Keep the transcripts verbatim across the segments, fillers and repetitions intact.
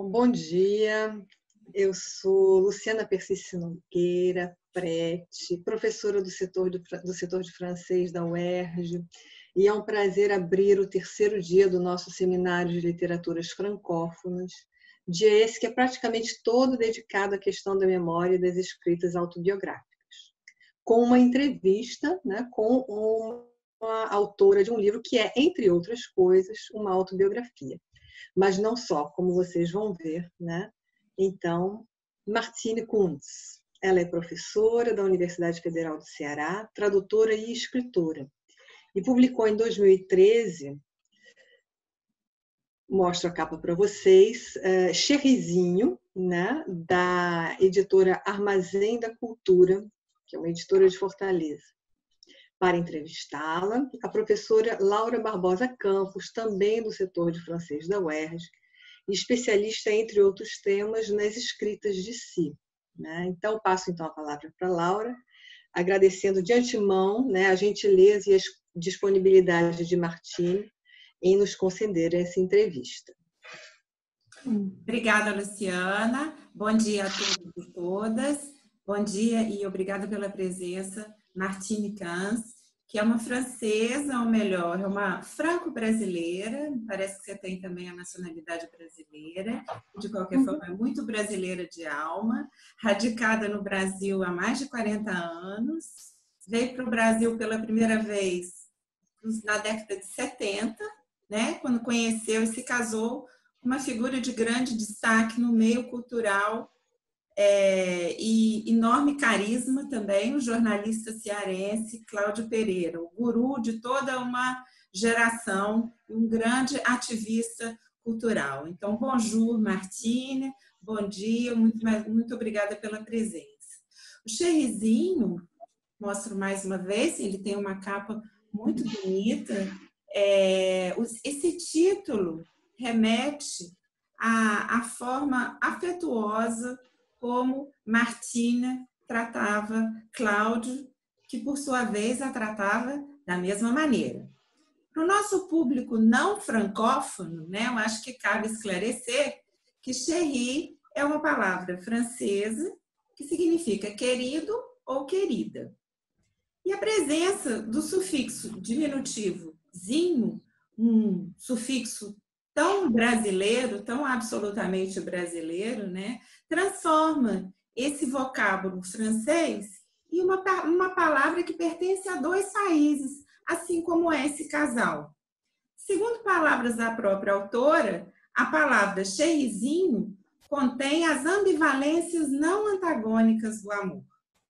Bom, bom dia, eu sou Luciana Persício Nogueira Prete, professora do setor, do, do setor de francês da U E R J, e é um prazer abrir o terceiro dia do nosso seminário de literaturas francófonas, dia esse que é praticamente todo dedicado à questão da memória e das escritas autobiográficas, com uma entrevista, né, com uma autora de um livro que é, entre outras coisas, uma autobiografia. Mas não só, como vocês vão ver, né? Então, Martine Kuntz, ela é professora da Universidade Federal do Ceará, tradutora e escritora, e publicou em dois mil e treze, mostro a capa para vocês, uh, Cherrizinho, né? Da editora Armazém da Cultura, que é uma editora de Fortaleza. Para entrevistá-la, a professora Laura Barbosa Campos, também do setor de francês da U E R J, especialista, entre outros temas, nas escritas de si. Né? Então, passo então a palavra para a Laura, agradecendo de antemão, né, a gentileza e a disponibilidade de Martine em nos conceder essa entrevista. Obrigada, Luciana. Bom dia a todos e todas. Bom dia e obrigada pela presença, Martine Kuntz, que é uma francesa, ou melhor, é uma franco-brasileira, parece que você tem também a nacionalidade brasileira, de qualquer forma é muito brasileira de alma, radicada no Brasil há mais de quarenta anos, veio para o Brasil pela primeira vez na década de setenta, né, quando conheceu e se casou com uma figura de grande destaque no meio cultural É, e enorme carisma também, o jornalista cearense Cláudio Pereira, o guru de toda uma geração, um grande ativista cultural. Então, bonjour, Martine, bom dia, muito, muito obrigada pela presença. O Cherrizinho, mostro mais uma vez, ele tem uma capa muito bonita. É, esse título remete à, à forma afetuosa como Martine tratava Cláudio, que por sua vez a tratava da mesma maneira. Para o nosso público não francófono, né, eu acho que cabe esclarecer que chéri é uma palavra francesa que significa querido ou querida. E a presença do sufixo diminutivo zinho, um sufixo tão brasileiro, tão absolutamente brasileiro, né, transforma esse vocábulo francês em uma, uma palavra que pertence a dois países, assim como é esse casal. Segundo palavras da própria autora, a palavra cherrizinho contém as ambivalências não antagônicas do amor.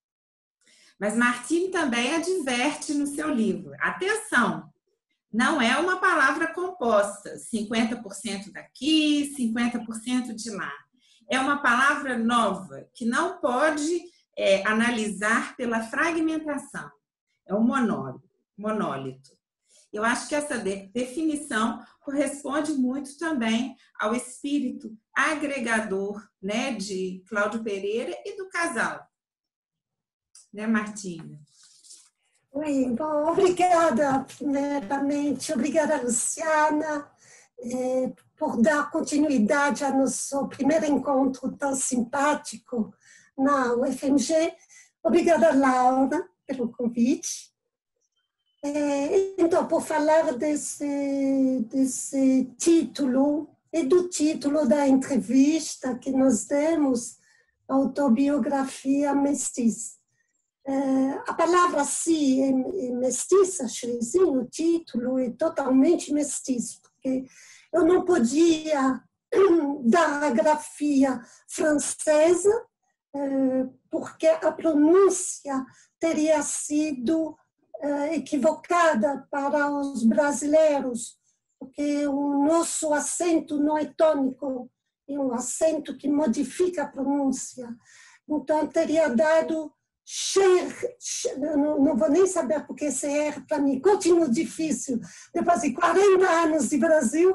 Mas Martine também adverte no seu livro, atenção, não é uma palavra composta, cinquenta por cento daqui, cinquenta por cento de lá. É uma palavra nova, que não pode é, analisar pela fragmentação. É um monólito. monólito. Eu acho que essa de- definição corresponde muito também ao espírito agregador, né, de Cláudio Pereira e do casal. Né, Martine? Oi, bom, obrigada, primeiramente, obrigada, Luciana, eh, por dar continuidade ao nosso primeiro encontro tão simpático na U F M G. Obrigada, Laura, pelo convite. Eh, então, por falar desse, desse título e do título da entrevista que nós demos, Autobiografia Mestiça. Uh, a palavra si é, é mestiça, Cherrizinho, o título é totalmente mestiço, porque eu não podia dar a grafia francesa, uh, porque a pronúncia teria sido uh, equivocada para os brasileiros, porque o nosso acento não é tônico, é um acento que modifica a pronúncia. Então, teria dado Cher, não, não vou nem saber porque esse R para mim continua difícil, depois de quarenta anos de Brasil,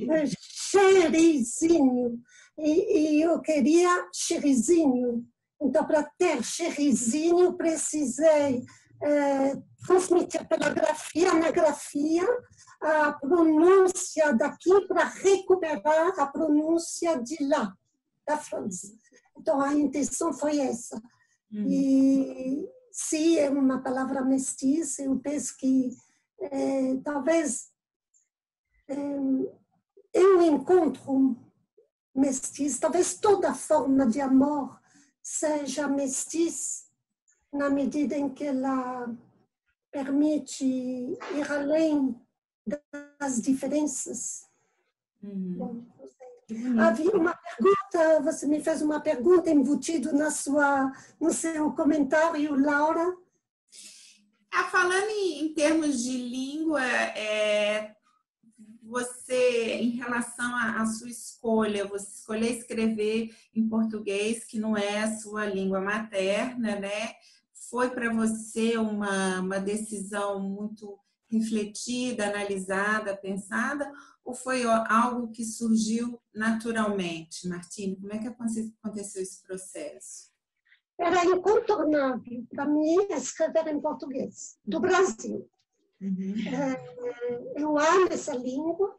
Cherrizinho, e, e eu queria Cherrizinho, então para ter Cherrizinho precisei é, transmitir pela grafia, na grafia, a pronúncia daqui para recuperar a pronúncia de lá, da França. Então, a intenção foi essa. Uhum. E se é uma palavra mestiça, eu penso que é, talvez é, eu encontro mestiço, talvez toda forma de amor seja mestiça, na medida em que ela permite ir além das diferenças. Uhum. Bom, havia uma pergunta, você me fez uma pergunta embutido na sua, no seu comentário, Laura. Ah, falando em, em termos de língua, é, você, em relação à sua escolha, você escolher escrever em português, que não é a sua língua materna, né? Foi para você uma, uma decisão muito refletida, analisada, pensada, ou foi algo que surgiu naturalmente? Martine, como é que aconteceu esse processo? Era incontornável para mim escrever em português, do Brasil. Uhum. Eu amo essa língua,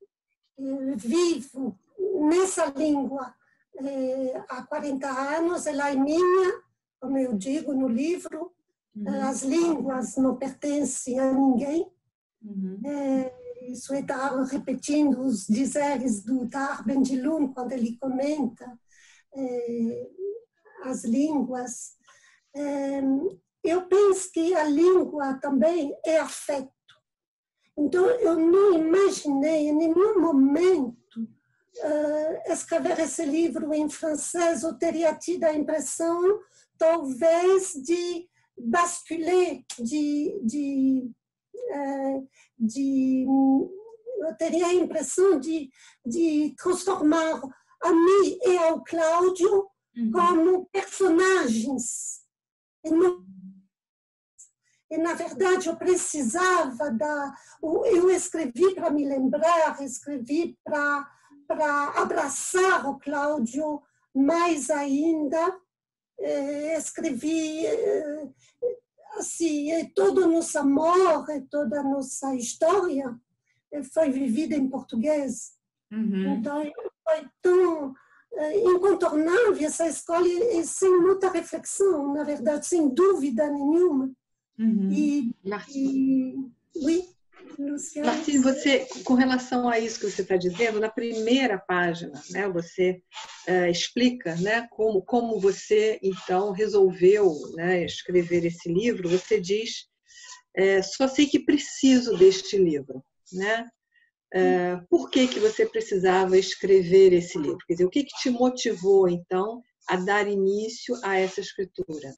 vivo nessa língua há quarenta anos, ela é minha, como eu digo no livro, uhum. As línguas não pertencem a ninguém. Uhum. É, isso é estar repetindo os dizeres do Tahar Ben Jelloun, quando ele comenta é, as línguas. É, eu penso que a língua também é afeto. Então, eu não imaginei em nenhum momento uh, escrever esse livro em francês. Eu teria tido a impressão, talvez, de basculer, de, de, uh, de eu teria a impressão de, de transformar a mim e ao Cláudio uhum. como personagens. E não E, na verdade, eu precisava da... Eu escrevi para me lembrar, escrevi para para abraçar o Cláudio mais ainda. Escrevi, assim, todo o nosso amor, toda a nossa história foi vivida em português. Uhum. Então, foi tão incontornável essa escolha, sem muita reflexão, na verdade, sem dúvida nenhuma. Uhum. E, Martine, e, oui, Martine, você, com relação a isso que você está dizendo, na primeira página, né, você uh, explica, né, como, como você, então, resolveu, né, escrever esse livro. Você diz, é, só sei que preciso deste livro, né? Uh, por que que você precisava escrever esse livro? Quer dizer, o que que te motivou, então, a dar início a essa escritura?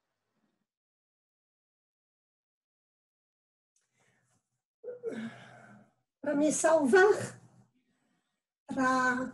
Para me salvar, para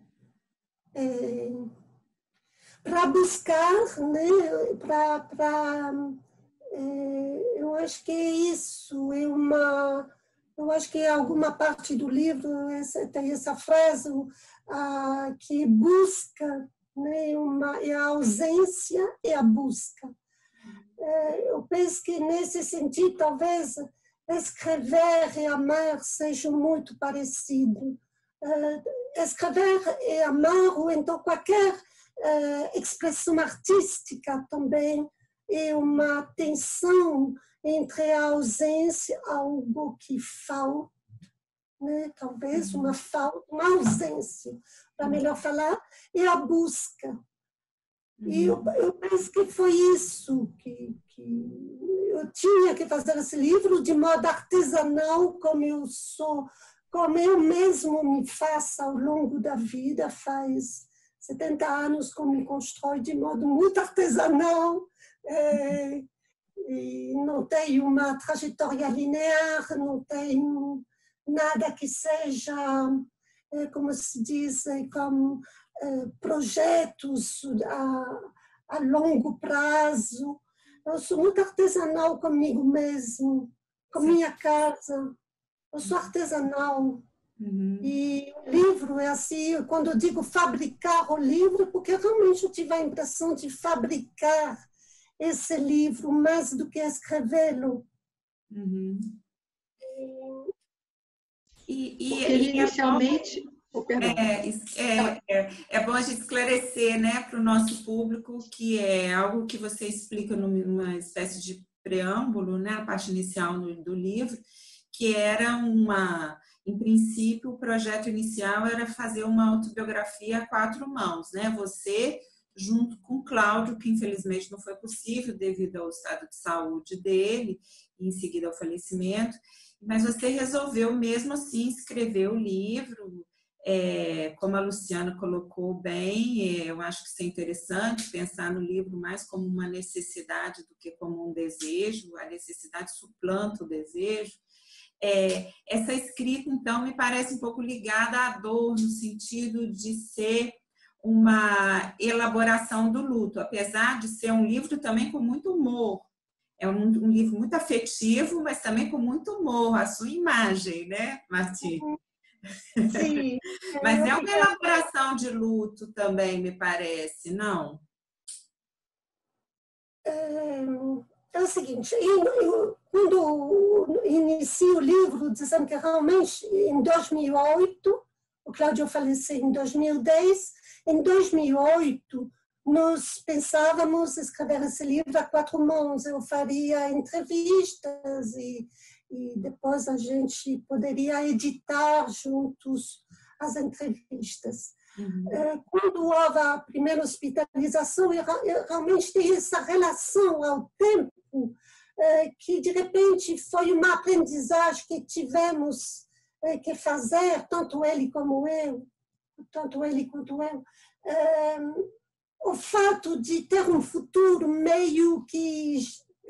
é, para buscar, né? Para, para é, eu acho que é isso, é uma, eu acho que alguma parte do livro essa, tem essa frase a, que busca, né? Uma, é a ausência e a busca. É, eu penso que nesse sentido, talvez escrever e amar sejam muito parecidos. Uh, escrever e amar, ou então qualquer uh, expressão artística também, é uma tensão entre a ausência, algo que falta, né? Talvez uma falta, uma ausência, para melhor falar, e a busca. E eu, eu penso que foi isso que, que eu tinha que fazer esse livro de modo artesanal, como eu sou, como eu mesmo me faço ao longo da vida. Faz setenta anos que eu me constrói de modo muito artesanal, é, e não tenho uma trajetória linear, não tenho nada que seja, é, como se diz, como projetos a, a longo prazo. Eu sou muito artesanal comigo mesmo, com minha casa. Eu sou artesanal. Uhum. E o livro é assim, quando eu digo fabricar o livro, porque realmente eu tive a impressão de fabricar esse livro mais do que escrevê-lo. Uhum. E, e, Porque ele e inicialmente... é bom, oh, perdão. é, é, é, é bom a gente esclarecer, né, para o nosso público que é algo que você explica numa espécie de preâmbulo, né, a parte inicial do, do livro, que era uma... Em princípio, o projeto inicial era fazer uma autobiografia a quatro mãos, né? Você, junto com Cláudio, que infelizmente não foi possível devido ao estado de saúde dele, e em seguida ao falecimento, mas você resolveu mesmo assim escrever o livro, é, como a Luciana colocou bem, eu acho que isso é interessante, pensar no livro mais como uma necessidade do que como um desejo, a necessidade suplanta o desejo. É, essa escrita, então, me parece um pouco ligada à dor, no sentido de ser uma elaboração do luto, apesar de ser um livro também com muito humor. É um, um livro muito afetivo, mas também com muito humor, a sua imagem, né, Marti? Sim. Mas é uma elaboração de luto também, me parece, não? É, é o seguinte, eu, eu, quando inicio o livro, dizendo que realmente em dois mil e oito, o Cláudio faleceu em dois mil e dez, em dois mil e oito nós pensávamos escrever esse livro a quatro mãos, eu faria entrevistas e, e depois a gente poderia editar juntos as entrevistas. Uhum. Quando houve a primeira hospitalização, eu realmente tinha essa relação ao tempo, que de repente foi uma aprendizagem que tivemos que fazer, tanto ele como eu, tanto ele quanto eu. O fato de ter um futuro meio que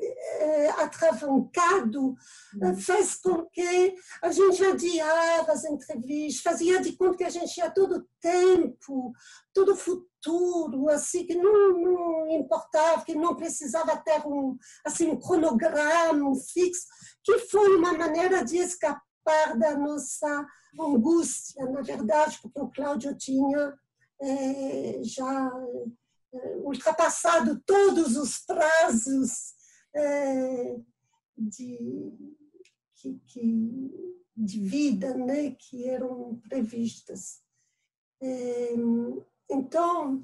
atravancado fez com que a gente adiava as entrevistas, fazia de conta que a gente tinha todo o tempo, todo o futuro, assim, que não, não importava, que não precisava ter um, assim, um cronograma fixo, que foi uma maneira de escapar da nossa angústia, na verdade, porque o Cláudio tinha é, já é, ultrapassado todos os prazos É, de, que, que, de vida, né, que eram previstas. É, então,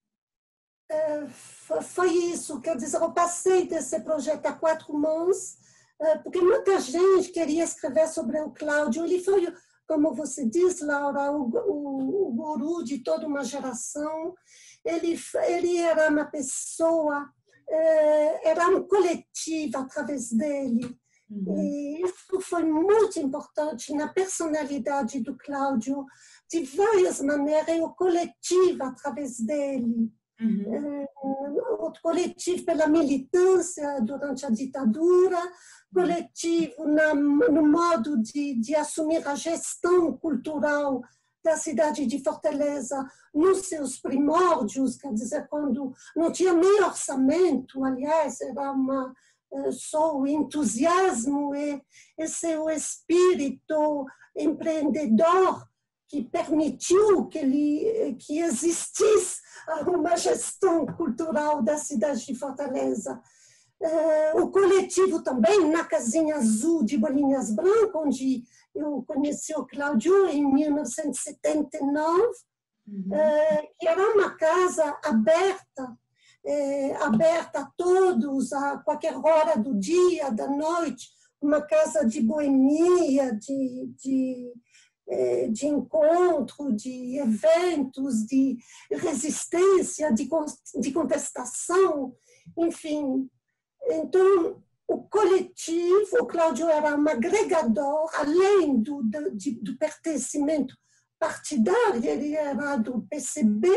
é, foi isso, quer dizer, eu passei desse projeto a quatro mãos, é, porque muita gente queria escrever sobre o Cláudio. Ele foi, como você diz, Laura, o, o, o guru de toda uma geração. Ele, ele era uma pessoa... era um coletivo através dele. Uhum. E isso foi muito importante na personalidade do Cláudio, de várias maneiras, o coletivo através dele. Uhum. O coletivo pela militância durante a ditadura, coletivo na, no modo de, de assumir a gestão cultural da cidade de Fortaleza nos seus primórdios, quer dizer, quando não tinha nem orçamento, aliás, era uma, só o entusiasmo e esse o espírito empreendedor que permitiu que, ele, que existisse uma gestão cultural da cidade de Fortaleza. O coletivo também, na Casinha Azul de Bolinhas Brancas, onde eu conheci o Cláudio em mil novecentos e setenta e nove, uhum. é, que era uma casa aberta, é, aberta a todos, a qualquer hora do dia, da noite, uma casa de boemia, de, de, é, de encontro, de eventos, de resistência, de, de contestação, enfim. Então, o coletivo, o Cláudio era um agregador, além do, do, do pertencimento partidário, ele era do P C B,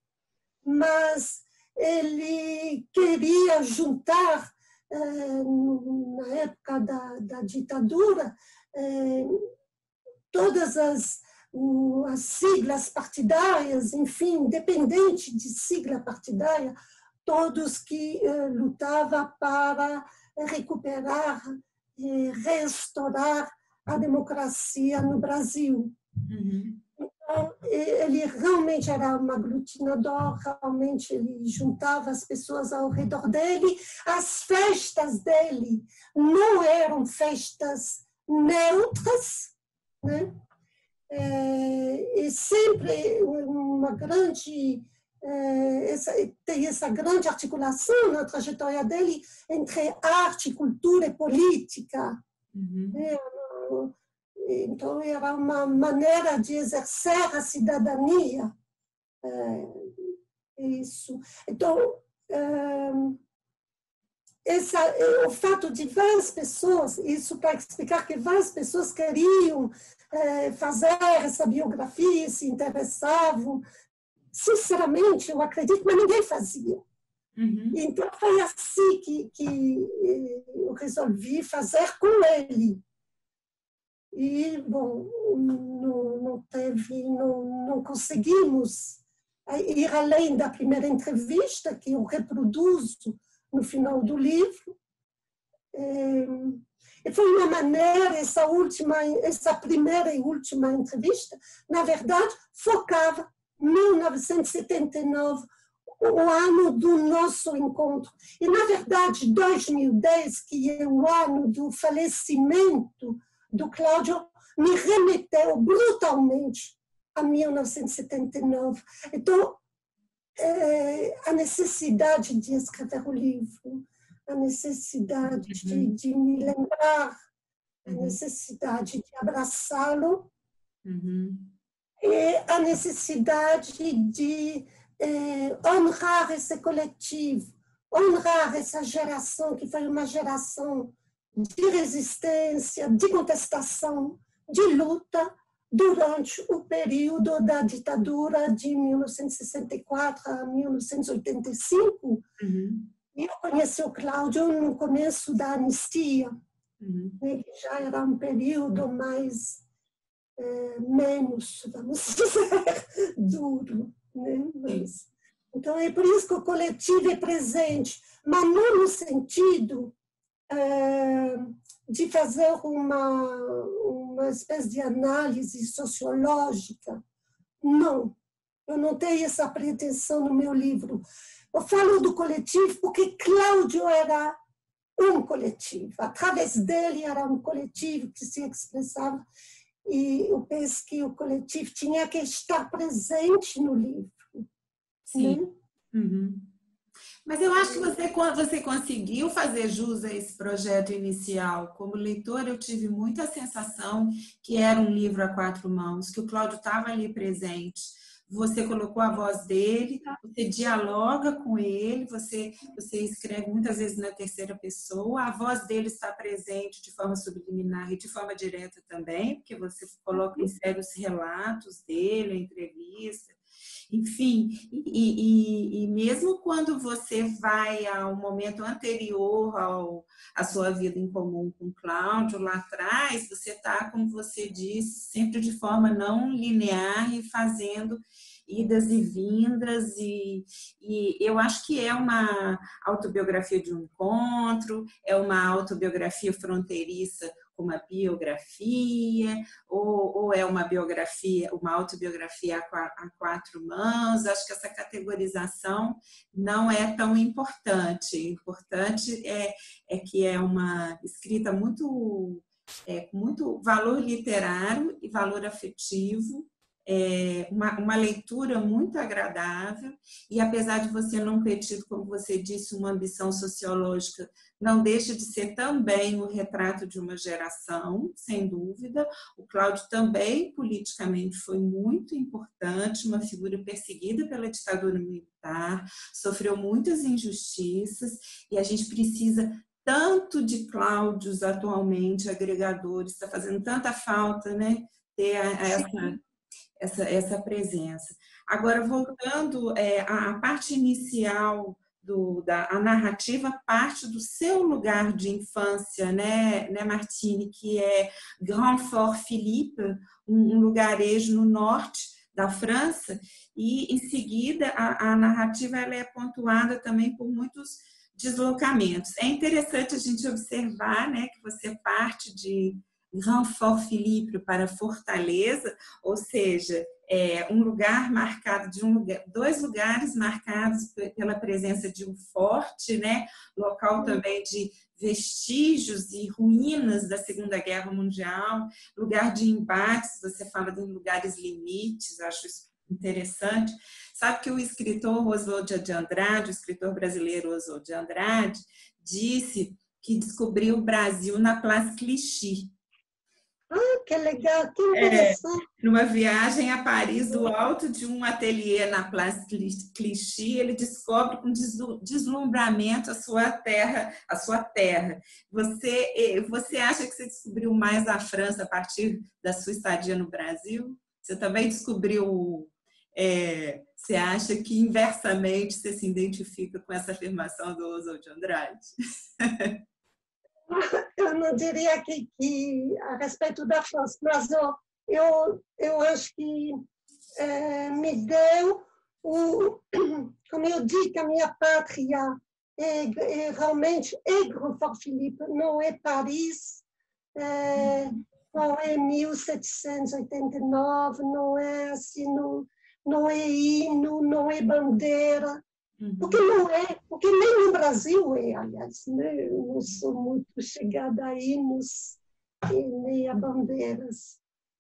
mas ele queria juntar, eh, na época da, da ditadura, eh, todas as, as siglas partidárias, enfim, independente de sigla partidária, todos que eh, lutavam para recuperar e restaurar a democracia no Brasil. Uhum. Ele realmente era um aglutinador, realmente ele juntava as pessoas ao redor dele. As festas dele não eram festas neutras, né? E sempre uma grande, essa, tem essa grande articulação na trajetória dele entre arte, cultura e política. Uhum. Então, era uma maneira de exercer a cidadania. É, isso. Então, é, essa, o fato de várias pessoas, isso para explicar que várias pessoas queriam é, fazer essa biografia, se interessavam. Sinceramente, eu acredito, mas ninguém fazia. Uhum. Então, foi assim que, que eu resolvi fazer com ele. E, bom, não, não teve, não, não conseguimos ir além da primeira entrevista, que eu reproduzo no final do livro. E foi uma maneira, essa última, essa primeira e última entrevista, na verdade, focava em mil novecentos e setenta e nove, o ano do nosso encontro. E, na verdade, dois mil e dez, que é o ano do falecimento do Cláudio, me remeteu brutalmente a mil novecentos e setenta e nove. Então, é, a necessidade de escrever o livro, a necessidade de, de me lembrar, a necessidade de abraçá-lo, uhum. E a necessidade de é, honrar esse coletivo, honrar essa geração, que foi uma geração de resistência, de contestação, de luta durante o período da ditadura de mil novecentos e sessenta e quatro a mil novecentos e oitenta e cinco. Uhum. E eu conheci o Cláudio no começo da anistia, uhum. Né, que já era um período mais, é, menos, vamos dizer, duro. Né? Mas, então, é por isso que o coletivo é presente, mas não no sentido de fazer uma, uma espécie de análise sociológica. Não, eu não tenho essa pretensão no meu livro. Eu falo do coletivo porque Cláudio era um coletivo. Através dele era um coletivo que se expressava e eu penso que o coletivo tinha que estar presente no livro. Sim. Né? Uhum. Mas eu acho que você, você conseguiu fazer jus a esse projeto inicial. Como leitora, eu tive muita sensação que era um livro a quatro mãos, que o Cláudio estava ali presente. Você colocou a voz dele, você dialoga com ele, você, você escreve muitas vezes na terceira pessoa, a voz dele está presente de forma subliminar e de forma direta também, porque você coloca em sério os relatos dele, a entrevista. Enfim, e, e, e mesmo quando você vai ao momento anterior ao, à sua vida em comum com o Cláudio, lá atrás, você está, como você disse, sempre de forma não linear e fazendo idas e vindas, e, e eu acho que é uma autobiografia de um encontro, é uma autobiografia fronteiriça, uma biografia, ou, ou é uma biografia, uma autobiografia a quatro mãos. Acho que essa categorização não é tão importante. O importante é, é que é uma escrita muito, é, com muito valor literário e valor afetivo, é uma, uma leitura muito agradável, e apesar de você não ter tido, como você disse, uma ambição sociológica, não deixa de ser também o retrato de uma geração, sem dúvida. O Cláudio também, politicamente, foi muito importante, uma figura perseguida pela ditadura militar, sofreu muitas injustiças, e a gente precisa tanto de Cláudios atualmente, agregadores, está fazendo tanta falta, né, ter essa... Essa, essa presença. Agora, voltando é, à parte inicial, do, da, a narrativa parte do seu lugar de infância, né, né Martine, que é Grand Fort Philippe, um, um lugarejo no norte da França, e, em seguida, a, a narrativa ela é pontuada também por muitos deslocamentos. É interessante a gente observar, né, que você parte de Grand Fort Philippe para Fortaleza, ou seja, é um lugar marcado de um lugar, dois lugares marcados pela presença de um forte, né? Local também de vestígios e ruínas da Segunda Guerra Mundial, lugar de embates, você fala de lugares limites, acho isso interessante. Sabe que o escritor Oswald de Andrade, o escritor brasileiro Oswald de Andrade, disse que descobriu o Brasil na Place Clichy. Ah, que legal, que interessante. É, numa viagem a Paris, do alto de um ateliê na Place Clichy, ele descobre com deslumbramento a sua terra, a sua terra. Você, você acha que você descobriu mais a França a partir da sua estadia no Brasil? Você também descobriu, é, você acha que inversamente você se identifica com essa afirmação do Oswald de Andrade? Eu não diria que, que a respeito da França, mas eu, eu, eu acho que é, me deu, o, como eu digo, a minha pátria é, é realmente é Grand Fort Philippe, não é Paris, é, não é mil setecentos e oitenta e nove, não é assim, não, não é hino, não é bandeira. Porque não é, porque nem no Brasil é, aliás, né? Eu não sou muito chegada a hinos e nem a bandeiras.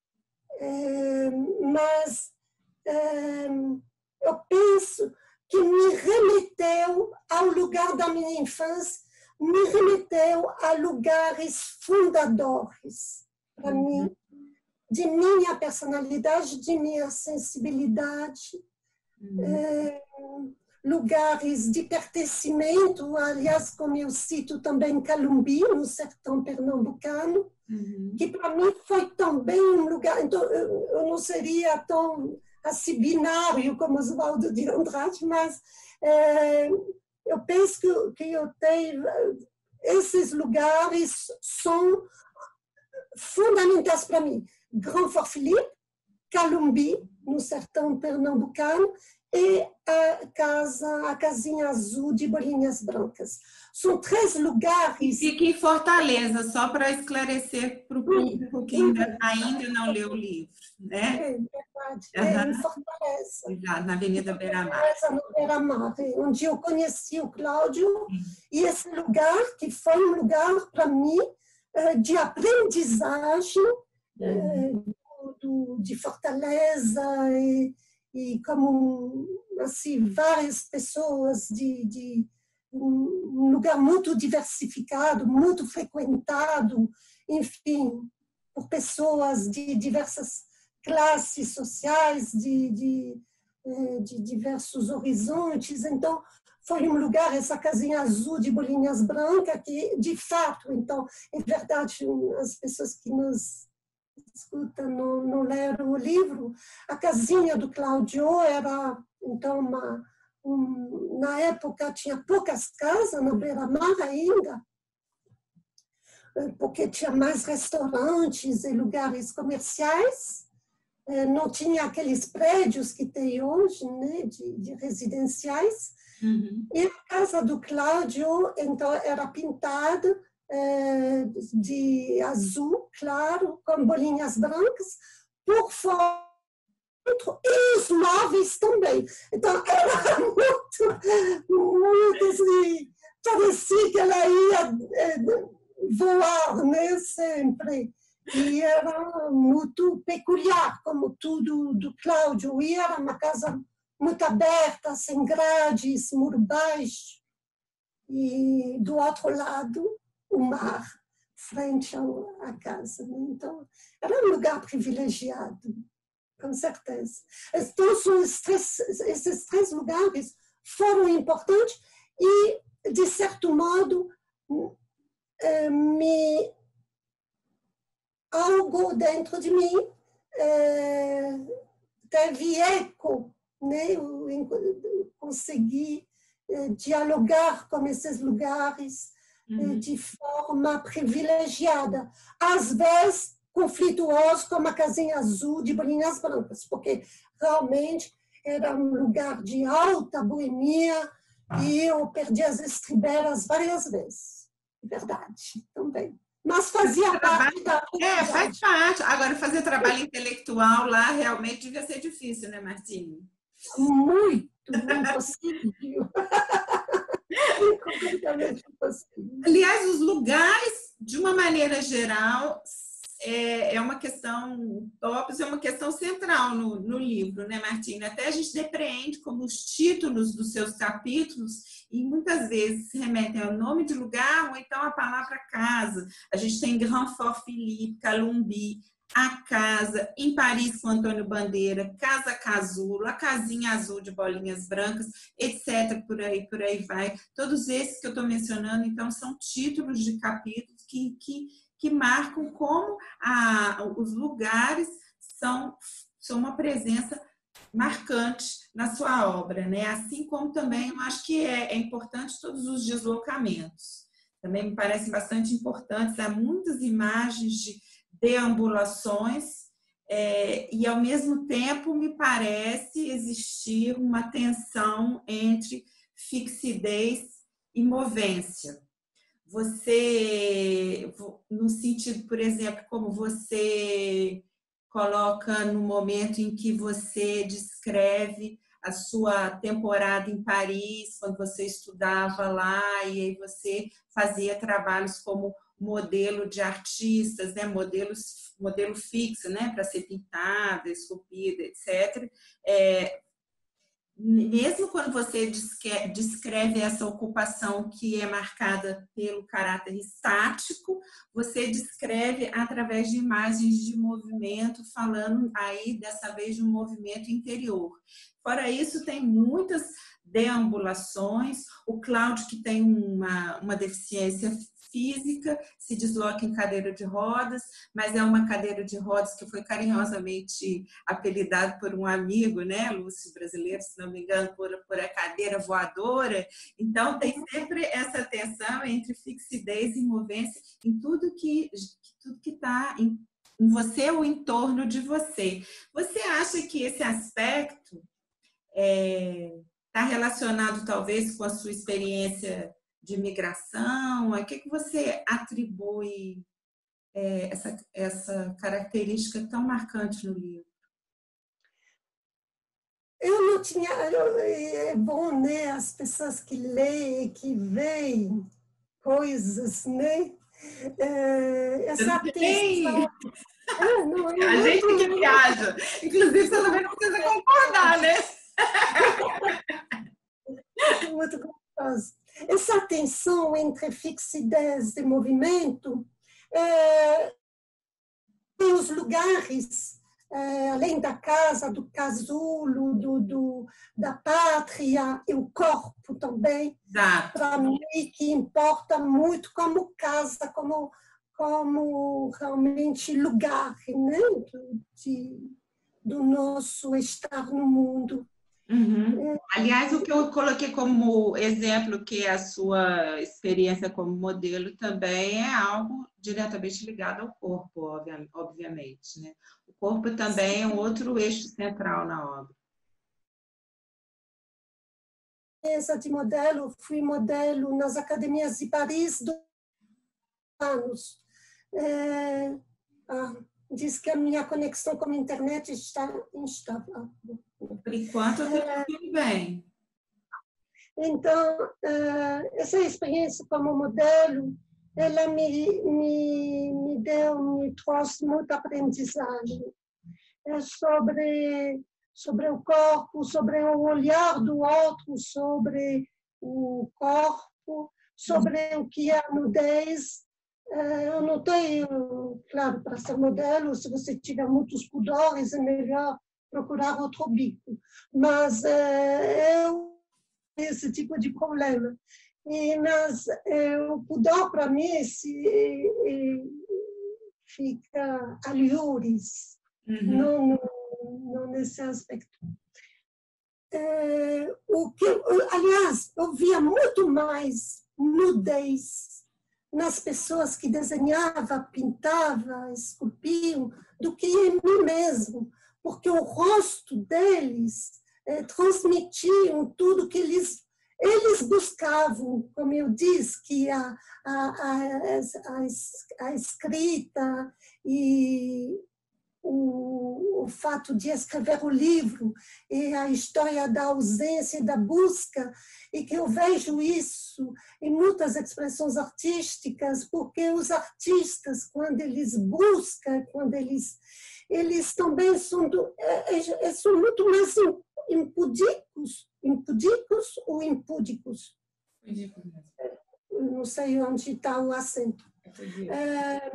É, mas é, eu penso que me remeteu ao lugar da minha infância, me remeteu a lugares fundadores para mim, de minha personalidade, de minha sensibilidade. Uhum. É, lugares de pertencimento, aliás, como eu cito também Calumbi, no sertão pernambucano, uhum. que para mim foi também um lugar, então eu, eu não seria tão assim binário como Oswald de Andrade, mas é, eu penso que, que eu tenho, esses lugares são fundamentais para mim. Grand Fort Philippe, Calumbi, no sertão pernambucano, e a casa, a casinha azul de bolinhas brancas. São três lugares... Fica em Fortaleza, só para esclarecer para o público que ainda, ainda não leu o livro, né? É verdade, uhum. é em Fortaleza. Exato, na Avenida Beira-Mar. No Beira-Mar, onde eu conheci o Cláudio, e esse lugar que foi um lugar para mim de aprendizagem, uhum. do, de Fortaleza, e, e como assim, várias pessoas de, de um lugar muito diversificado, muito frequentado, enfim, por pessoas de diversas classes sociais, de, de, de diversos horizontes. Então, foi um lugar, essa casinha azul de bolinhas brancas, que, de fato, então, é verdade, as pessoas que nos escutam não, não leram o livro, a casinha do Cláudio era, então, uma, um, na época tinha poucas casas, no Beira-Mar ainda, porque tinha mais restaurantes e lugares comerciais, não tinha aqueles prédios que tem hoje, né, de, de residenciais. Uhum. E a casa do Cláudio, então, era pintada é, de azul claro, com bolinhas brancas, por fora, e os móveis também. Então, era muito, muito assim, parecia que ela ia é, voar, né, sempre. E era muito peculiar, como tudo do Cláudio. E era uma casa muito aberta, sem grades, muro baixo. E do outro lado, o mar, frente à casa. Então, era um lugar privilegiado, com certeza. Então, esses três, esses três lugares foram importantes e, de certo modo, me... algo dentro de mim é, teve eco, né? Eu consegui é, dialogar com esses lugares uhum. é, de forma privilegiada, às vezes conflituoso, como a casinha azul de bolinhas brancas, porque realmente era um lugar de alta boemia e eu perdi as estribeiras várias vezes, verdade, também. mas fazia parte da... É, faz parte. Agora, fazer trabalho intelectual lá realmente devia ser difícil, né, Martine? Muito, impossível. Completamente impossível. Aliás, os lugares, de uma maneira geral, é, é uma questão, tópicos é uma questão central no, no livro, né, Martine? Até a gente depreende como os títulos dos seus capítulos, e muitas vezes remetem ao nome de lugar ou então a palavra casa. A gente tem Grand Fort Philippe, Calumbi, a casa, em Paris com Antônio Bandeira, Casa Casulo, a casinha azul de bolinhas brancas, etcétera. Por aí, por aí vai. Todos esses que eu estou mencionando, então, são títulos de capítulos que, que, que marcam como a, os lugares são, são uma presença marcante na sua obra, né? Assim como também eu acho que é, é importante todos os deslocamentos. Também me parecem bastante importantes. Há muitas imagens de deambulações é, e, ao mesmo tempo, me parece existir uma tensão entre fixidez e movência. Você, no sentido, por exemplo, como você coloca no momento em que você descreve a sua temporada em Paris, quando você estudava lá, e aí você fazia trabalhos como modelo de artistas, né? Modelos, modelo fixo, né? Para ser pintada, esculpida, etcétera. É, mesmo quando você descreve essa ocupação que é marcada pelo caráter estático, você descreve através de imagens de movimento, falando aí dessa vez de um movimento interior. Fora isso, tem muitas deambulações. O Cláudio, que tem uma, uma deficiência física, se desloca em cadeira de rodas, mas é uma cadeira de rodas que foi carinhosamente apelidado por um amigo, né, Lúcio Brasileiro, se não me engano, por, por a cadeira voadora. Então, tem sempre essa tensão entre fixidez e movência em tudo que tudo que está em, em você ou em torno de você. Você acha que esse aspecto está é, relacionado, talvez, com a sua experiência de migração? A que, que você atribui é, essa, essa característica tão marcante no livro? Eu não tinha... É bom, né? As pessoas que leem, que veem coisas, né? É, essa atenção... É, não, é a gente que viaja. Inclusive, você também não precisa concordar, né? Muito gostoso. Essa tensão entre fixidez e movimento, é, tem os lugares, é, além da casa, do casulo, do, do, da pátria, e o corpo também, para mim, que importa muito como casa, como, como realmente lugar, né? de, do nosso estar no mundo. Uhum. Aliás, o que eu coloquei como exemplo, que é a sua experiência como modelo, também é algo diretamente ligado ao corpo, obviamente, né? O corpo também é um outro eixo central na obra. Essa de modelo, fui modelo nas academias de Paris dois anos. É, ah, diz que a minha conexão com a internet está instável. Por enquanto, eu estou tudo bem. Então, essa experiência como modelo, ela me, me, me deu, me trouxe muita aprendizagem. É sobre, sobre o corpo, sobre o olhar do outro, sobre o corpo, sobre o que é a nudez. Eu não tenho, claro, para ser modelo, se você tiver muitos pudores, é melhor procurar outro bico. Mas é, eu tenho esse tipo de problema. E mas, é, o pudor, para mim, se, é, fica alhures, uhum. não, não, não nesse aspecto. É, o que, aliás, eu via muito mais nudez nas pessoas que desenhavam, pintavam, esculpiam, do que em mim mesmo, porque o rosto deles é, transmitiam tudo que eles, eles buscavam, como eu disse, que a, a, a, a, a escrita e o, o fato de escrever o livro e a história da ausência e da busca, e que eu vejo isso em muitas expressões artísticas, porque os artistas, quando eles buscam, quando eles, eles também são, do, é, é, são muito mais impudicos, impudicos ou impúdicos? Não sei onde está o acento. É,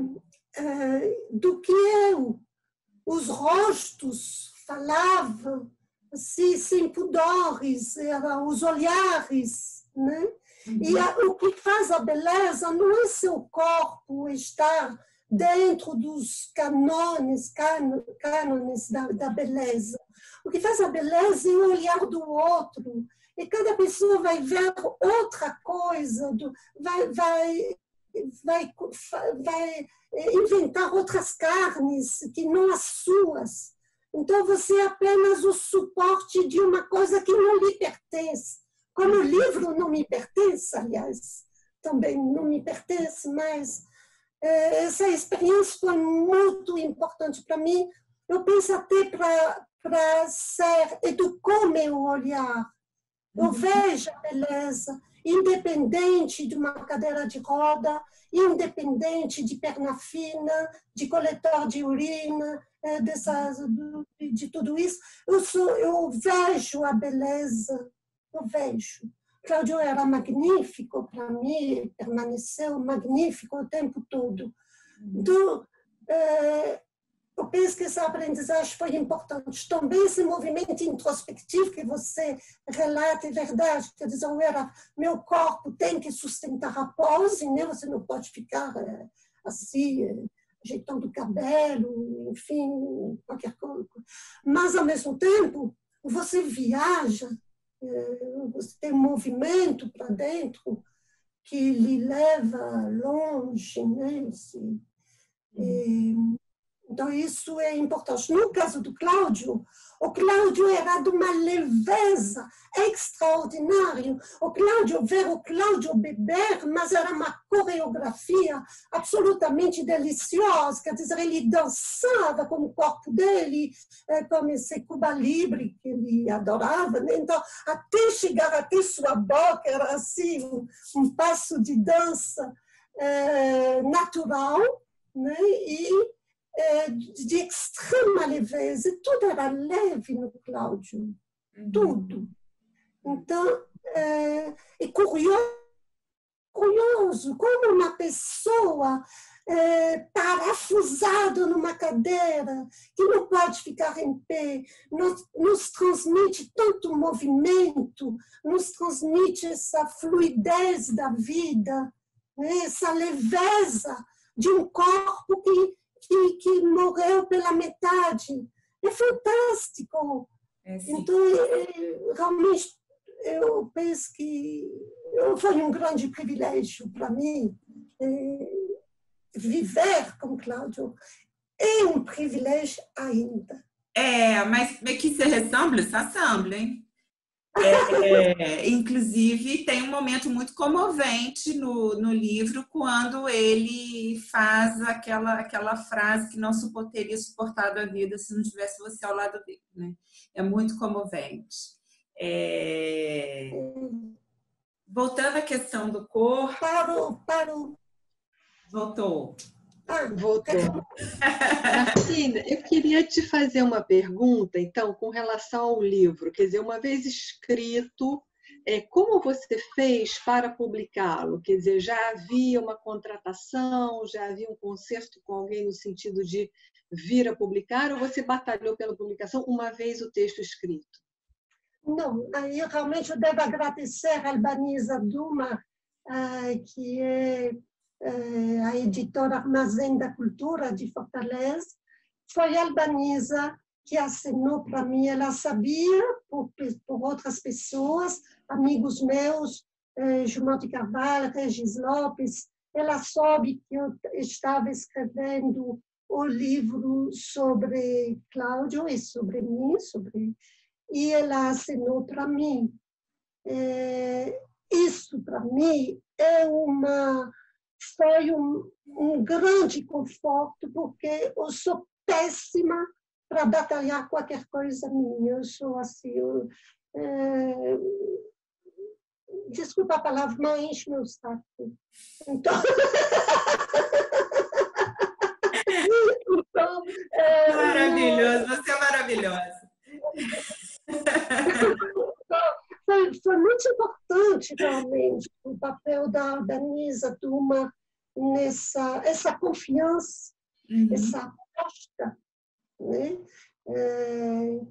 é, do que eu. Os rostos falavam assim, sem pudores, eram os olhares, né? Uhum. E a, o que faz a beleza não é seu corpo estar dentro dos canones, cano, cânones da, da beleza. O que faz a beleza é o olhar do outro. E cada pessoa vai ver outra coisa, do, vai, vai, vai, vai inventar outras carnes que não as suas. Então, você é apenas o suporte de uma coisa que não lhe pertence. Como o livro não me pertence, aliás, também não me pertence, mas eh, essa experiência foi muito importante para mim. Eu penso até para ser, educou meu olhar. Eu vejo a beleza, independente de uma cadeira de roda, independente de perna fina, de coletor de urina, dessas, de tudo isso. Eu, sou, eu vejo a beleza, eu vejo. Cláudio era magnífico para mim, permaneceu magnífico o tempo todo. Então, é, eu penso que essa aprendizagem foi importante. Também esse movimento introspectivo que você relata é verdade. Quer dizer, eu era, meu corpo tem que sustentar a pose, né? Você não pode ficar assim, ajeitando o cabelo, enfim, qualquer coisa. Mas, ao mesmo tempo, você viaja, você tem um movimento para dentro que lhe leva longe, né? Assim, e, então, isso é importante. No caso do Cláudio, o Cláudio era de uma leveza extraordinária. O Cláudio, ver o Cláudio beber, mas era uma coreografia absolutamente deliciosa. Quer dizer, ele dançava com o corpo dele, como esse Cuba Libre que ele adorava. Então, até chegar até sua boca, era assim, um, um passo de dança é, natural, né? E de extrema leveza, e tudo era leve no Cláudio, tudo. Então, é, é curioso, curioso como uma pessoa é, parafusada numa cadeira, que não pode ficar em pé, nos, nos transmite tanto movimento, nos transmite essa fluidez da vida, né? Essa leveza de um corpo que Que, que morreu pela metade. É fantástico. É, então, é, realmente, eu penso que foi um grande privilégio para mim é, viver com Cláudio. É um privilégio ainda. É, mas, mas qui se ressemble, ça semble, hein? É, inclusive, tem um momento muito comovente no, no livro quando ele faz aquela, aquela frase que não teria suportado a vida se não tivesse você ao lado dele, né? É muito comovente. É... Voltando à questão do corpo... Parou, parou. Voltou. Voltou. Martina, eu queria te fazer uma pergunta, então, com relação ao livro. Quer dizer, uma vez escrito, é, como você fez para publicá-lo? Quer dizer, já havia uma contratação, já havia um concerto com alguém no sentido de vir a publicar, ou você batalhou pela publicação uma vez o texto escrito? Não, aí realmente eu devo agradecer a Albanisa Duma, que é a editora Armazém da Cultura de Fortaleza. Foi a Albanisa que assinou para mim. Ela sabia, por, por outras pessoas, amigos meus, eh, Gilmar de Carvalho, Regis Lopes, ela soube que eu estava escrevendo o livro sobre Cláudio e sobre mim, sobre... e ela assinou para mim. É, isso, para mim, é uma, foi um, um grande conforto, porque eu sou péssima para batalhar qualquer coisa minha. Eu sou assim... Eu, é, desculpa a palavra, mas enche meu saco. Então... então é, maravilhoso, você é maravilhosa. Foi, foi muito importante, realmente, o papel da, da Nisa Duma nessa essa confiança, uhum. essa aposta, né? É,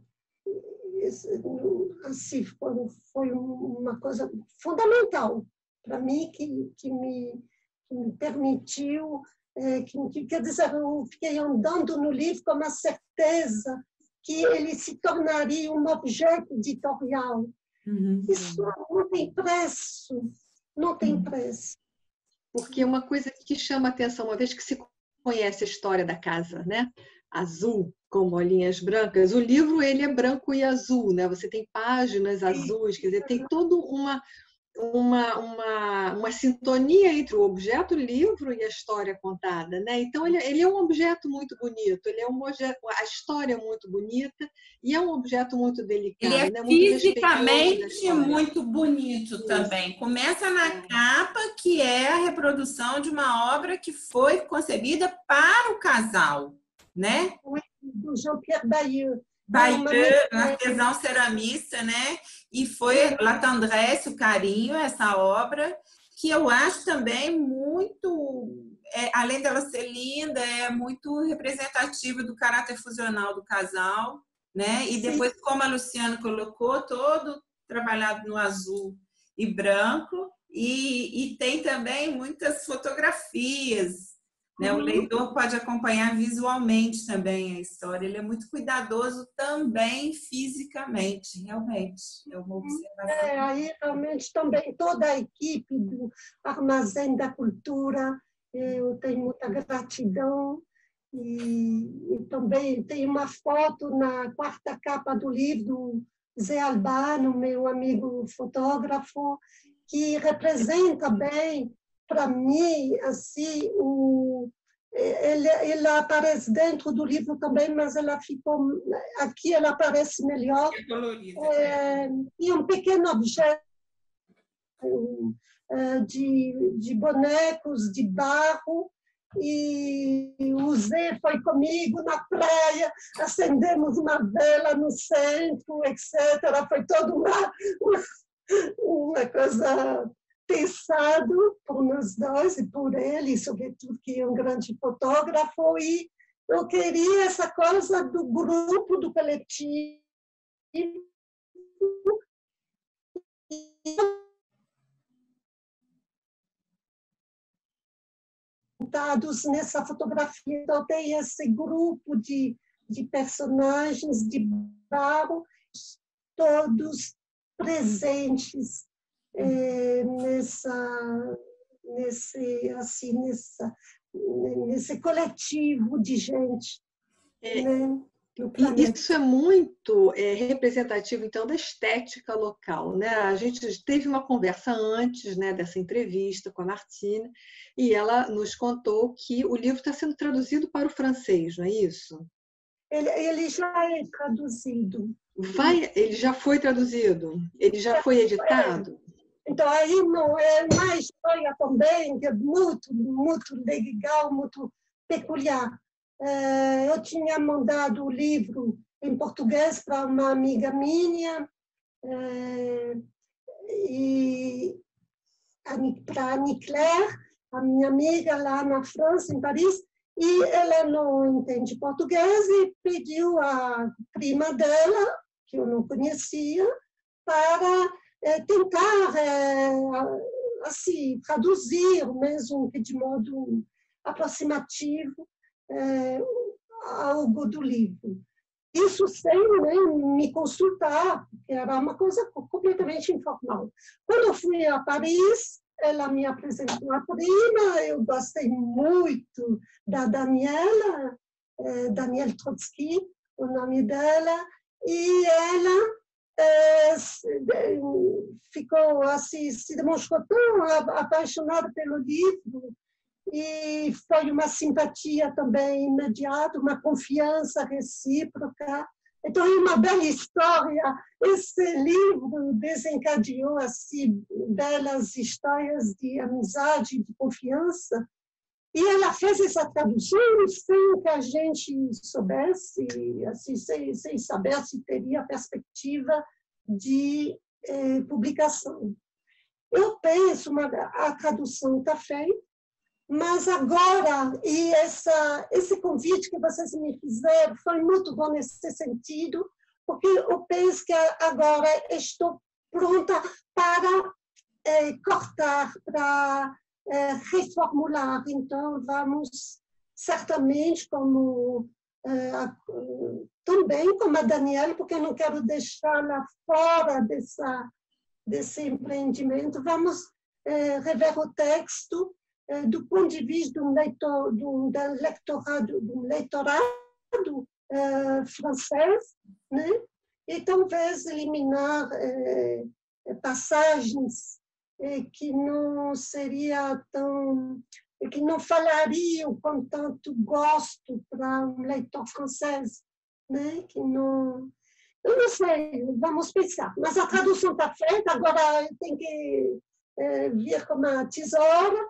assim, foi, foi uma coisa fundamental para mim, que, que, me, que me permitiu, é, que, que, quer dizer, eu fiquei andando no livro com a certeza que ele se tornaria um objeto editorial. Uhum. Isso não tem preço, não tem preço. Porque uma coisa que chama a atenção, uma vez que se conhece a história da casa, né? Azul, com bolinhas brancas, o livro ele é branco e azul, né? Você tem páginas azuis, quer dizer, tem toda uma, uma, uma, uma sintonia entre o objeto livro e a história contada, né? Então ele, ele é um objeto muito bonito, ele é um objeto, a história é muito bonita e é um objeto muito delicado. Ele é né? Muito fisicamente muito bonito Isso. também. Começa na é. capa, que é a reprodução de uma obra que foi concebida para o casal, né? Do Jean-Pierre Bayeux. Bayeux, artesão ceramista, né? E foi La Tendresse, o carinho, essa obra, que eu acho também muito, é, além dela ser linda, é muito representativa do caráter fusional do casal, né? E depois, Sim. como a Luciana colocou, todo trabalhado no azul e branco, e, e tem também muitas fotografias. Né? O leitor pode acompanhar visualmente também a história. Ele é muito cuidadoso também fisicamente, realmente. É uma observação. É, aí realmente também toda a equipe do Armazém da Cultura, eu tenho muita gratidão. E, e também tem uma foto na quarta capa do livro do Zé Albano, meu amigo fotógrafo, que representa bem para mim, assim, o, ele, ela aparece dentro do livro também, mas ela ficou, aqui ela aparece melhor. É colorida. É, e um pequeno objeto de, de bonecos de barro, e o Zé foi comigo na praia, acendemos uma vela no centro, etcétera. Foi toda uma, uma, uma coisa pensado por nós dois e por ele, sobretudo que é um grande fotógrafo, e eu queria essa coisa do grupo, do coletivo, nessa fotografia. Então, tem esse grupo de, de personagens de barro, todos presentes é, nessa, nesse, assim, nessa, nesse coletivo de gente. É, né? E isso é muito é, representativo, então, da estética local, né? A gente teve uma conversa antes, né, dessa entrevista com a Martine, e ela nos contou que o livro está sendo traduzido para o francês, não é isso? Ele, ele já é traduzido. Vai, ele já foi traduzido? Ele já foi editado? Então, aí não é uma história também que é muito, muito legal, muito peculiar. Eu tinha mandado o livro em português para uma amiga minha, e para a Annie Claire, a minha amiga lá na França, em Paris, e ela não entende português e pediu à prima dela, que eu não conhecia, para é, tentar é, assim, traduzir, mesmo que de modo aproximativo, É, algo do livro. Isso sem, né, me consultar, porque era uma coisa completamente informal. Quando eu fui a Paris, ela me apresentou a prima, eu gostei muito da Daniela, eh, Danielle Trotsky, o nome dela, e ela é, ficou assim, se demonstrou tão apaixonado pelo livro, e foi uma simpatia também imediata, uma confiança recíproca. Então, é uma bela história. Esse livro desencadeou assim, belas histórias de amizade, de confiança. E ela fez essa tradução sem que a gente soubesse, assim, sem, sem saber se teria perspectiva de eh, publicação. Eu penso, uma, a tradução está feita, mas agora, e essa, esse convite que vocês me fizeram foi muito bom nesse sentido, porque eu penso que agora estou pronta para é, cortar, para é, reformular. Então, vamos, certamente, como é, também como a Daniela, porque eu não quero deixá-la fora dessa, desse empreendimento, vamos é, rever o texto do ponto de vista do leitor, do, do leitorado, do leitorado uh, francês, né? E talvez eliminar uh, passagens uh, que não seria tão, que não falariam com tanto gosto para um leitor francês, né? Que não, eu não sei, vamos pensar. Mas a tradução está feita, agora tem que uh, vir com uma tesoura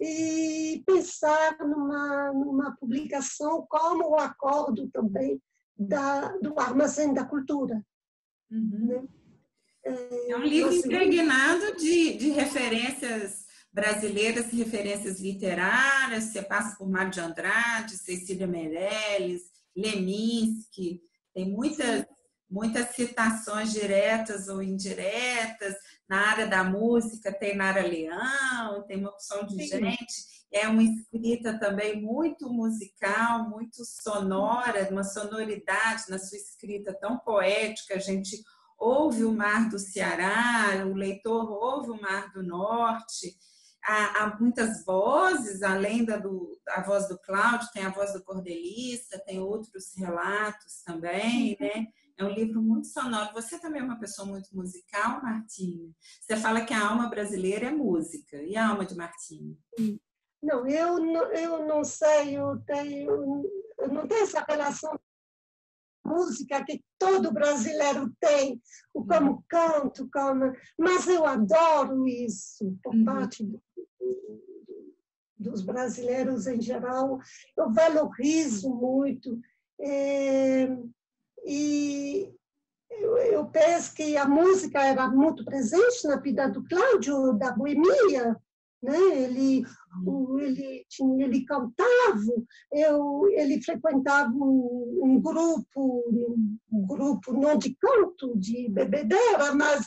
e pensar numa, numa publicação como o acordo também da, do Armazém da Cultura. Uhum. Né? É, é um livro nós... impregnado de, de referências brasileiras, referências literárias. Você passa por Mário de Andrade, Cecília Meirelles, Leminski, tem muitas, muitas citações diretas ou indiretas. Na área da música tem Nara Leão, tem uma opção de Sim. gente. É uma escrita também muito musical, muito sonora, uma sonoridade na sua escrita tão poética. A gente ouve o Mar do Ceará, o leitor ouve o Mar do Norte. Há, há muitas vozes, além da, do, da voz do Cláudio, tem a voz do cordelista, tem outros relatos também, né? É um livro muito sonoro. Você também é uma pessoa muito musical, Martinha? Você fala que a alma brasileira é música. E a alma de Martinha? Não, eu não, eu não sei, eu, tenho, eu não tenho essa relação com música que todo brasileiro tem, como canto, como, mas eu adoro isso, por uhum. parte do, dos brasileiros em geral. Eu valorizo muito. É, E eu, eu penso que a música era muito presente na vida do Cláudio, da Boemia, né? Ele, ele, tinha, ele cantava, eu, ele frequentava um, um grupo, um grupo não de canto, de bebedeira, mas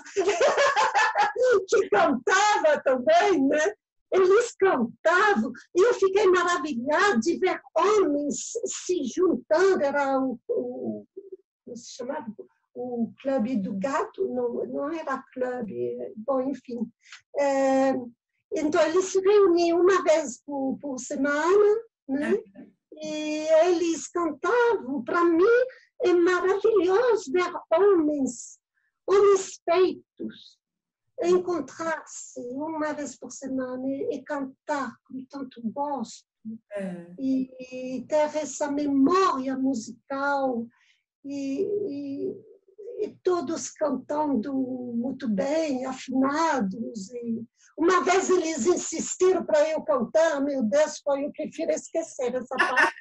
que cantava também, né? Eles cantavam, e eu fiquei maravilhada de ver homens se juntando, era o, o se chamava o Clube do Gato, não, não era clube, bom, enfim. É, então, eles se reuniam uma vez por, por semana, né? E eles cantavam. Para mim, é maravilhoso ver homens, homens feitos, encontrar-se uma vez por semana e, e cantar com tanto gosto. É. E, e ter essa memória musical. E, e, e todos cantando muito bem, afinados. E uma vez eles insistiram para eu cantar, meu Deus, foi, eu prefiro esquecer essa parte.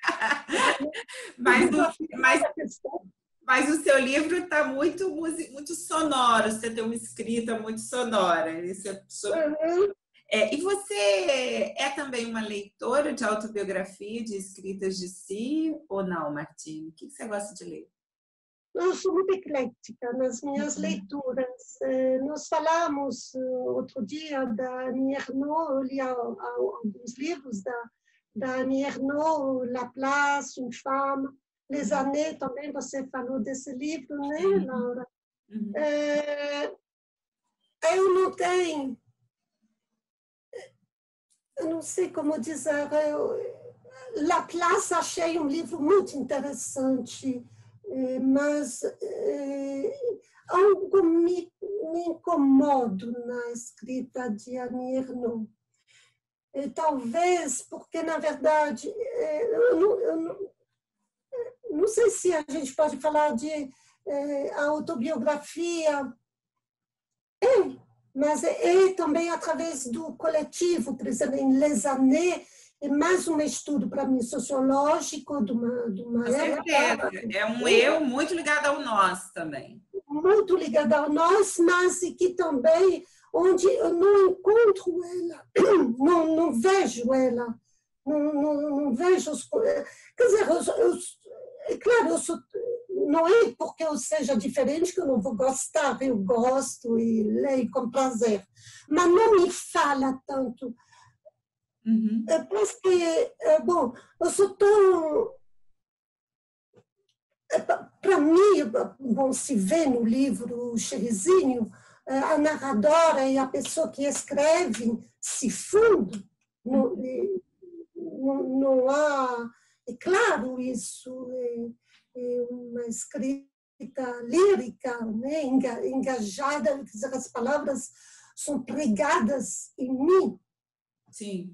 mas, o, mas, mas o seu livro está muito, muito sonoro, você tem uma escrita muito sonora. Isso é sobre... uhum. É, e você é também uma leitora de autobiografia, de escritas de si, ou não, Martinha? O que você gosta de ler? Eu sou muito eclética nas minhas uhum. leituras. Nós falamos outro dia da Annie Ernaux, eu li alguns livros da, da Annie Ernaux, La Place, Une Femme, Les Années, também você falou desse livro, né, Laura? Uhum. É, eu não tenho, eu não sei como dizer, eu, La Place achei um livro muito interessante. mas é, algo me, me incomoda na escrita de Annie Ernaux. É, talvez porque, na verdade, é, eu, não, eu não, não sei se a gente pode falar de é, autobiografia, é, mas é, é também através do coletivo, por exemplo, em Les Années, é mais um estudo para mim sociológico de uma, de uma Com certeza, é um eu muito ligado ao nós também. Muito ligado ao nós, mas que também, onde eu não encontro ela, não, não vejo ela, não, não, não vejo os... Quer dizer, eu, eu, é claro, eu sou, não é porque eu seja diferente que eu não vou gostar, eu gosto e leio com prazer, mas não me fala tanto. Uhum. Porque, bom, eu sou tão... Para mim, bom, se vê no livro Cherizinho, a narradora e a pessoa que escreve se fundem. Não, não, não há... É claro, isso é, é uma escrita lírica, né? Engajada, quer dizer, as palavras são pregadas em mim. Sim.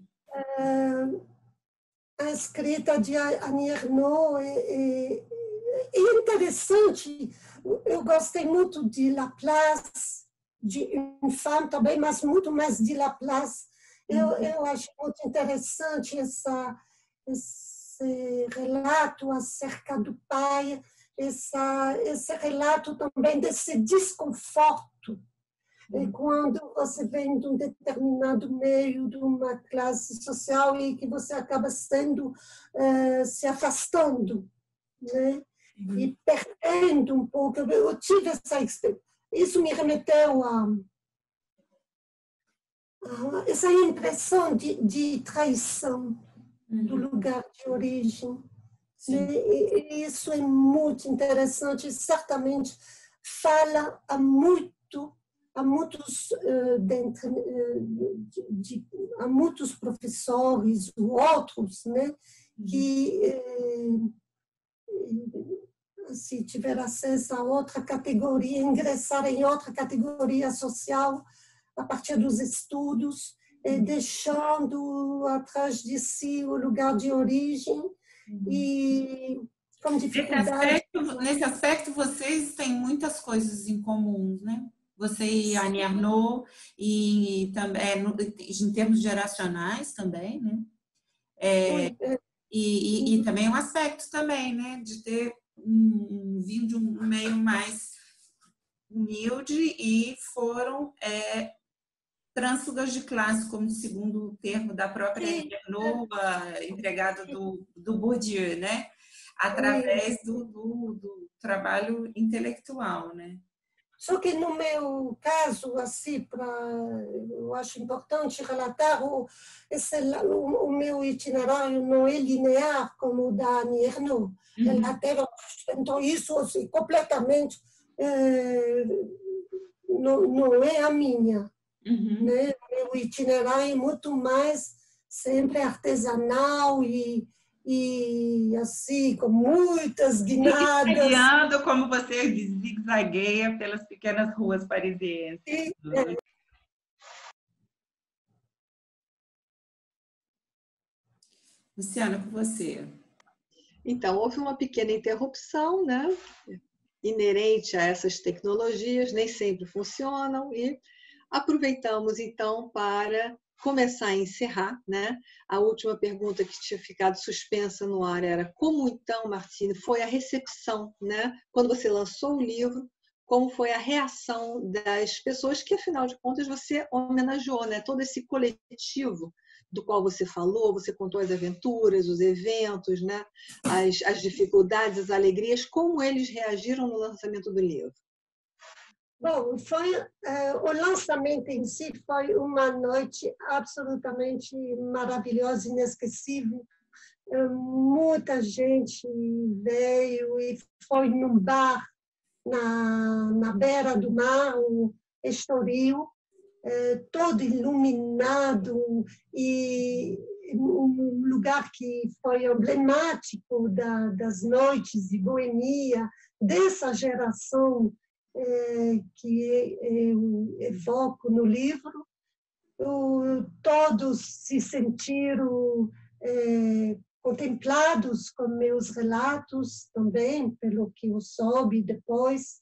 A escrita de Annie Ernaux é, é, é interessante. Eu gostei muito de Laplace, de Une Femme também, mas muito mais de Laplace. Eu, eu acho muito interessante essa, esse relato acerca do pai, essa, esse relato também desse desconforto. É quando você vem de um determinado meio, de uma classe social e que você acaba sendo, uh, se afastando, né? Uhum. E perdendo um pouco. Eu tive essa experiência. Isso me remeteu a, a essa impressão de, de traição uhum. do lugar de origem. Né? E, e isso é muito interessante. Certamente fala a muito há muitos, dentre, de, de, há muitos professores, outros, né, que, se tiver acesso a outra categoria, ingressar em outra categoria social a partir dos estudos, deixando atrás de si o lugar de origem e com dificuldade. Nesse aspecto, nesse aspecto vocês têm muitas coisas em comum, né? Você e a Annie Ernaux, e também em termos geracionais também, né? É, e, e, e também um aspecto também, né? De ter um, um, vindo de um meio mais humilde e foram é, trânsfugas de classe, como segundo o termo da própria Annie Ernaux, empregada do, do Bourdieu, né? Através do, do, do trabalho intelectual, né? Só que no meu caso, assim, pra, eu acho importante relatar, o, esse, o, o meu itinerário não é linear como o da Annie Ernaux. Uhum. Ela teve, então, isso assim, completamente é, não, não é a minha. Uhum. Né? O meu itinerário é muito mais sempre artesanal e e assim, com muitas guinadas. Zigue-zagueando, como você zigue-zagueia pelas pequenas ruas parisienses. E, é. Luciana, com você. Então, houve uma pequena interrupção, né? Inerente a essas tecnologias, nem sempre funcionam, e aproveitamos, então, para começar a encerrar, né? A última pergunta que tinha ficado suspensa no ar era como então, Martine, foi a recepção, né? Quando você lançou o livro, como foi a reação das pessoas que, afinal de contas, você homenageou, né? Todo esse coletivo do qual você falou, você contou as aventuras, os eventos, né? As, as dificuldades, as alegrias, como eles reagiram no lançamento do livro? Bom, foi, uh, o lançamento em si foi uma noite absolutamente maravilhosa, inesquecível. Uh, muita gente veio e foi num bar na, na beira do mar, o Estoril, uh, todo iluminado e um lugar que foi emblemático da, das noites de boemia dessa geração é, que eu evoco no livro. O, todos se sentiram é, contemplados com meus relatos também, pelo que eu soube depois.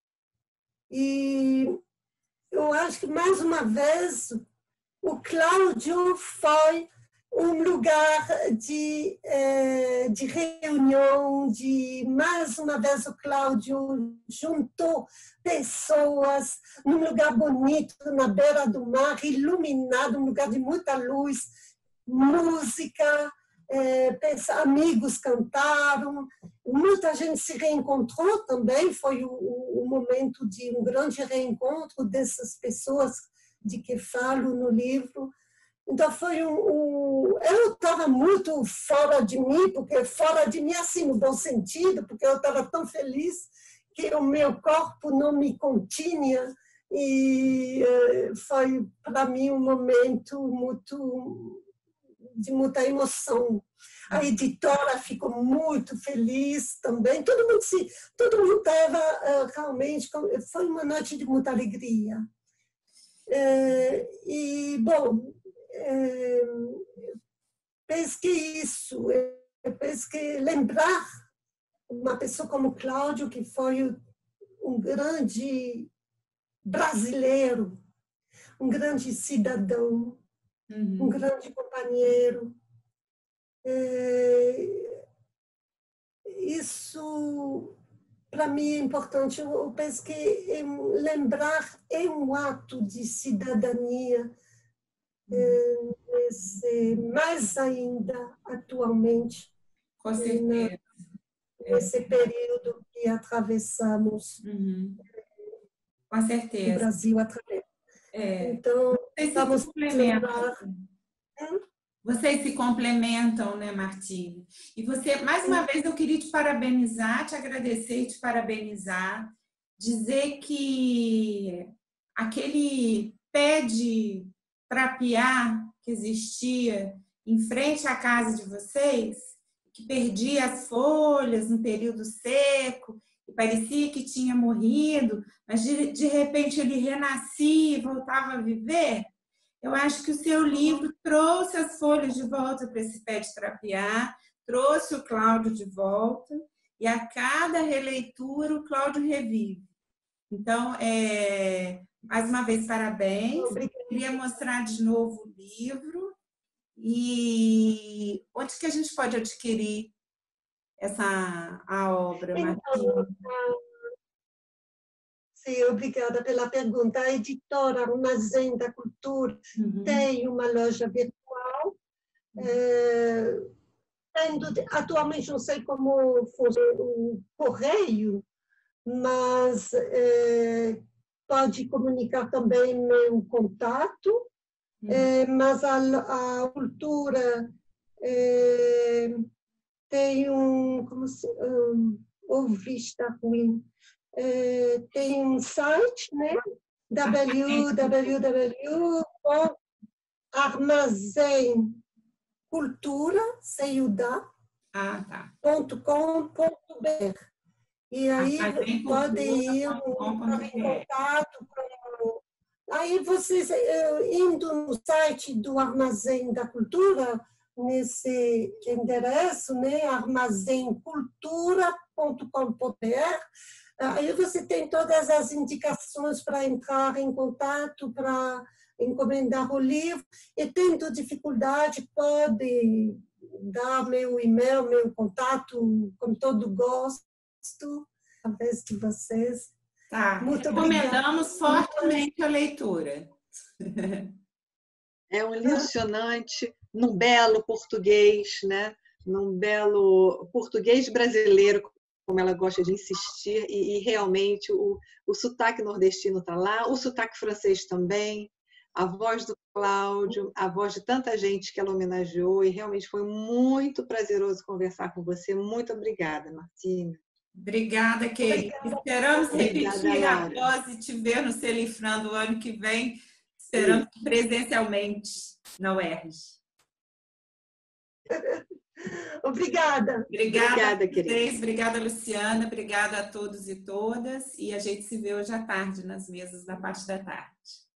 E eu acho que, mais uma vez, o Cláudio foi um lugar de, de reunião, de, mais uma vez, o Cláudio juntou pessoas num lugar bonito, na beira do mar, iluminado, um lugar de muita luz, música, amigos cantaram, muita gente se reencontrou também, foi o, o momento de um grande reencontro dessas pessoas de que falo no livro. Então, foi um, um, eu estava muito fora de mim, porque fora de mim, assim, no bom sentido, porque eu estava tão feliz que o meu corpo não me continha, e uh, foi, para mim, um momento muito, de muita emoção. A editora ficou muito feliz também, todo mundo se, todo mundo estava uh, realmente, foi uma noite de muita alegria. Uh, e, bom, Uh, penso que isso, eu penso que lembrar uma pessoa como Cláudio, que foi um grande brasileiro, um grande cidadão, uhum. um grande companheiro, uh, isso para mim é importante. Eu penso que lembrar é um ato de cidadania, Nesse, mais ainda atualmente, com certeza, nesse período que atravessamos, uhum. com certeza, o Brasil atravessa. É. Então, Vocês se complementam. Vocês se complementam, né, Martine? E você, mais uma vez, eu queria te parabenizar, te agradecer e te parabenizar, dizer que aquele pé de trapear que existia em frente à casa de vocês, que perdia as folhas no período seco, e parecia que tinha morrido, mas de, de repente ele renascia e voltava a viver. Eu acho que o seu livro trouxe as folhas de volta para esse pé de trapear, trouxe o Cláudio de volta, e a cada releitura o Cláudio revive. Então, é, mais uma vez, parabéns. Obrigada. Queria mostrar de novo o livro. E onde que a gente pode adquirir essa a obra, Martine? Então, sim, obrigada pela pergunta. A editora Armazém da Cultura uhum. tem uma loja virtual. Uhum. É, tendo, atualmente, não sei como funciona o correio, mas é, pode comunicar também meu contato, uhum. é, mas a, a cultura é, tem um, como se, um, ouvi está ruim, é, tem um site, né? w w w ponto armazém cultura ponto com ponto b r. E aí podem ir entrar em contato com... Aí vocês, indo no site do Armazém da Cultura, nesse endereço, né, armazém cultura ponto com ponto b r, aí você tem todas as indicações para entrar em contato, para encomendar o livro. E tendo dificuldade, pode dar meu e-mail, meu contato, com todo gosto, através de vocês. Tá. Muito recomendamos obrigada. Fortemente a leitura. É um emocionante, num belo português, né? Num belo português brasileiro, como ela gosta de insistir, e, e realmente o, o sotaque nordestino está lá, o sotaque francês também, a voz do Cláudio, a voz de tanta gente que ela homenageou, e realmente foi muito prazeroso conversar com você. Muito obrigada, Martine. Obrigada, Kate. Esperamos repetir a voz e te ver no Celifrando o ano que vem. Esperamos presencialmente na U E R J. Obrigada. Obrigada, Obrigada, a querida. vocês, obrigada, Luciana, obrigada a todos e todas. E a gente se vê hoje à tarde nas mesas da parte da tarde.